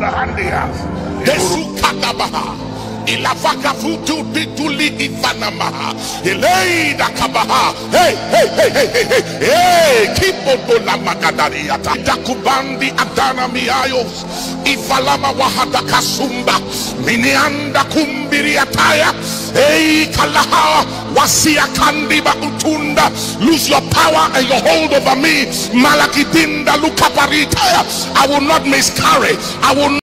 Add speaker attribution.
Speaker 1: Handia, Desukadabaha, Ilavaka Futu Pituli Ivanamaha, Eleida Kabaha, hey, Kipodola Magadariata, Dakubandi Adana Miayos, Ifalama Wahada Kasumba, Minianda Kumbiriataya, hey, Kalaha, Wasia Kandiba Utunda, lose your power and your hold over me, Malakidinda Lukaparitaya. I will not miscarry. I will